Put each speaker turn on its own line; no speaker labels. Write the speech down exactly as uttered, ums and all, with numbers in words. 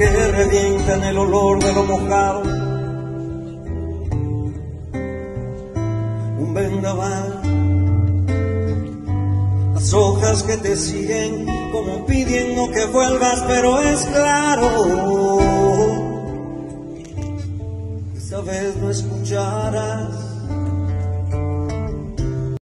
que revienta en el olor de lo mojado, un vendaval, las hojas que te siguen como pidiendo que vuelvas, pero es claro, esta vez no escucharás